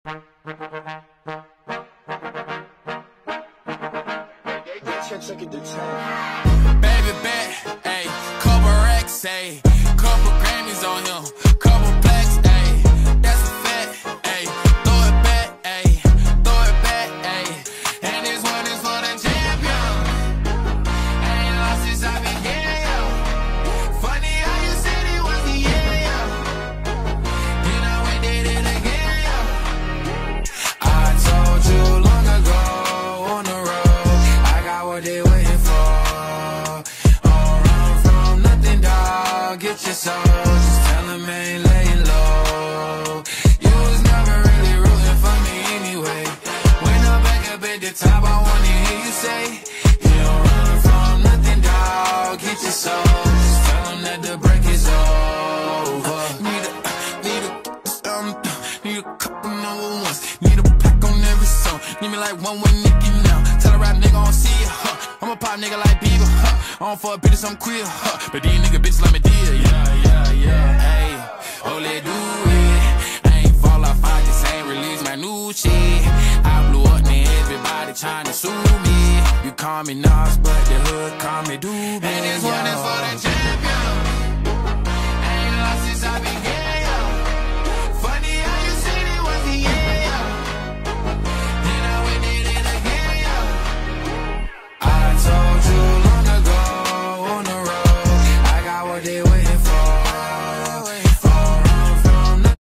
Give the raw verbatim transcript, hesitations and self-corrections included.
Baby bet, ayy, couple racks, ayy, couple Grammys on him, couple blacks, ayy, that's a fact, ayy, throw it back, ayy, throw it back, ayy, and this one is for the champion. I ain't lost since I began. Funny how you said it was the yeah, then I went did it again. I told you long ago on the road, I got what they waiting for. Get your soul, just tell him I ain't laying low. You was never really rooting for me anyway. When I'm back up at the top, I wanna hear you say, you don't run from nothing, dawg. Get your soul, just tell him that the break is over. Need a, need a, um, need a couple number ones. Need a pack on every song. Need me like one with Nicki now. Tell a rap nigga I don't see ya, huh. I'm a pop nigga like Bieber, huh. I don't fuck bitches, I'm queer, huh. But these nigga bitches like me dear, yeah, yeah, yeah, ayy. Oh, let do it. I ain't fall off, I just ain't release my new shit. I blew up, man, everybody trying to sue me. You call me Nas, but the hood call me Doobie. And this one is for the champion.